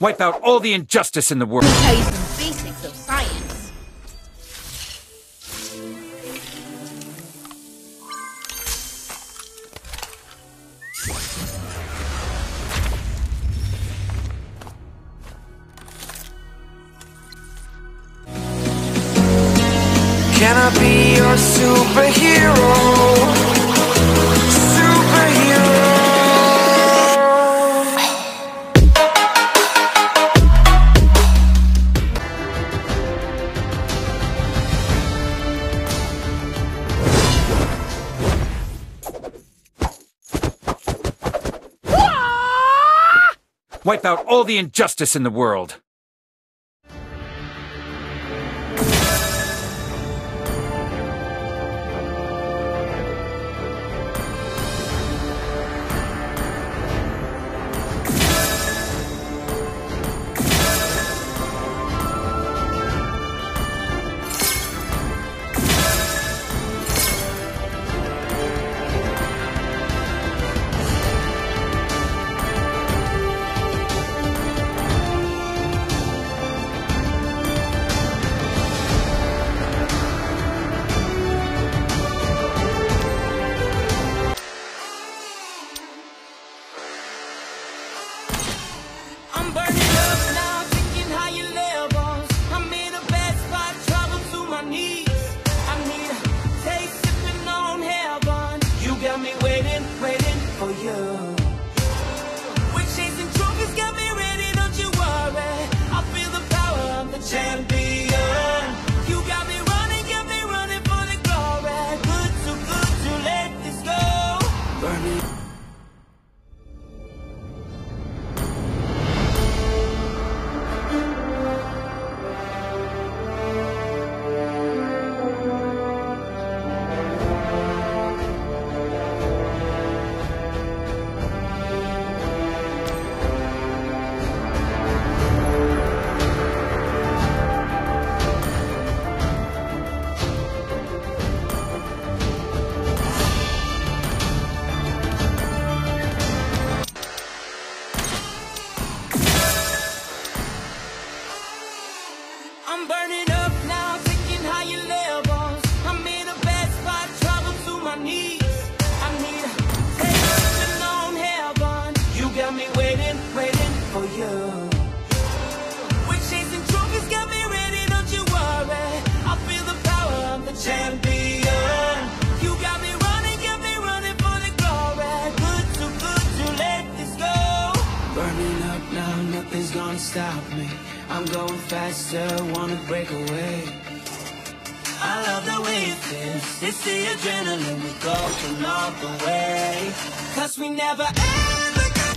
Wipe out all the injustice in the world. Let me tell you some basics of science. Can I be your superhero? Superhero. Wipe out all the injustice in the world. I'm burning up now, thinking how you levels. I'm in a bad spot, trouble to my knees. I need a taste, sipping on heaven. You got me waiting, waiting for you. We're chasing trophies, got me ready, don't you worry. I feel the power of the champion. You got me running for the glory. Good, too good to let this go. Burning. I'm burning up now, taking higher levels. I'm in a bad spot, trouble to my knees. I need a taste on heaven. You got me waiting, waiting for you. We're chasing trophies, got me ready, don't you worry. I feel the power of the champion. You got me running for the glory. Good, too good to let this go. Burning up now, nothing's gonna stop me. I'm going faster, wanna break away. I love the way it feels. It's the adrenaline, we go from all the way. 'Cause we never ever got.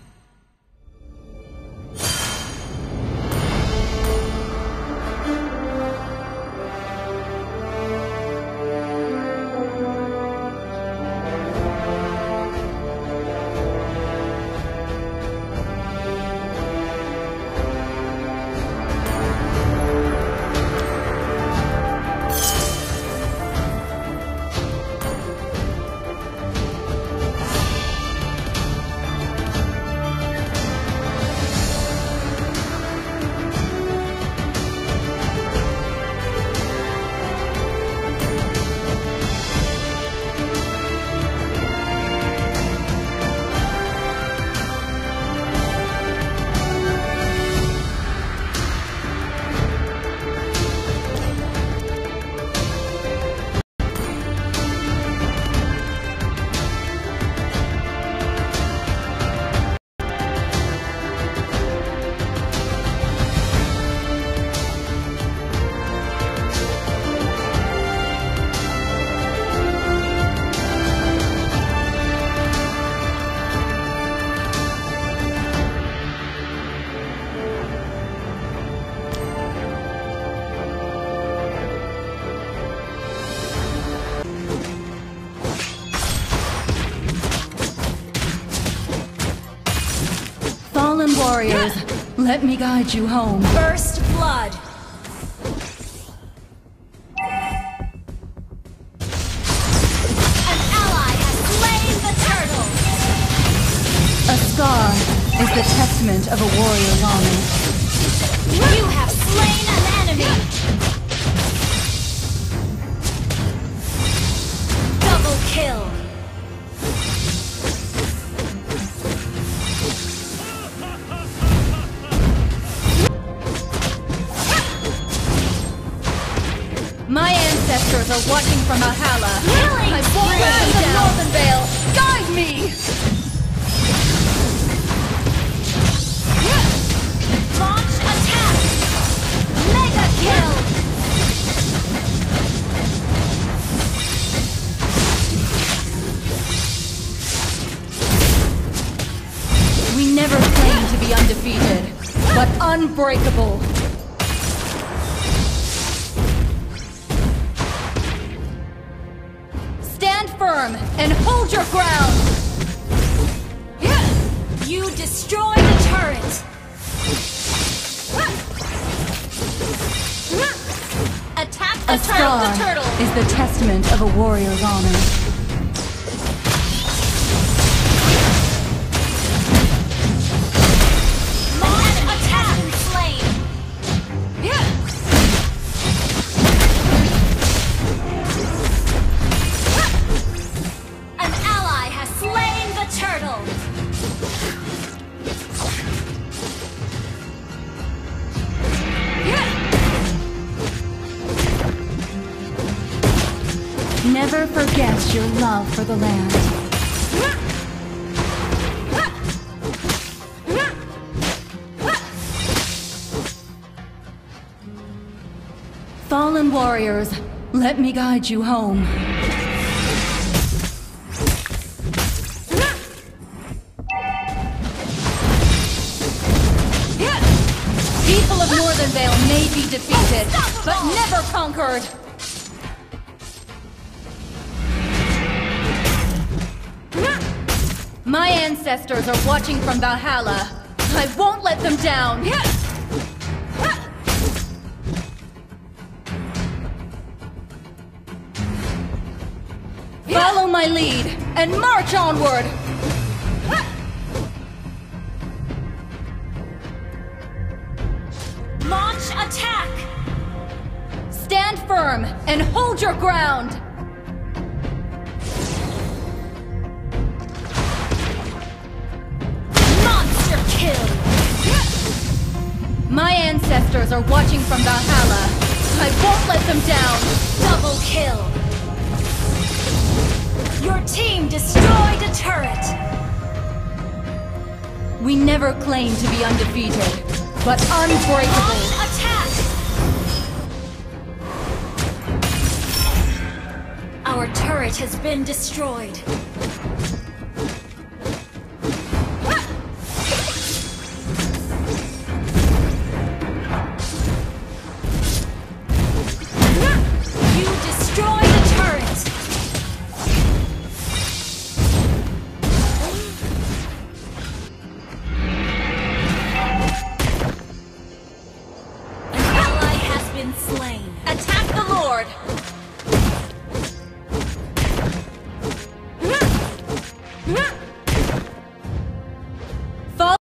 Fallen warriors, let me guide you home. First blood. A scar is the testament of a warrior's honor. You have slain an enemy! Double kill! My ancestors are watching from Valhalla. Killing I won't let them down. Northern Vale, guide me! Launch attack! Mega kill! We never claim to be undefeated, but unbreakable. Stand firm and hold your ground! You destroy the turret! Attack the A scar turtle! is the testament of a warrior's honor. Launch attack! Slain! An ally has slain the turtle! Never forget your love for the land. Fallen warriors, let me guide you home. People of Northern Vale may be defeated, but never conquered! My ancestors are watching from Valhalla. I won't let them down! Follow my lead and march onward! Launch attack! Stand firm and hold your ground! Monster kill! My ancestors are watching from Valhalla. I won't let them down! Double kill! Your team destroyed a turret! We never claim to be undefeated, but unbreakable. Launch attack! Our turret has been destroyed. You destroyed a turret! An ally has been slain. Attack the Lord!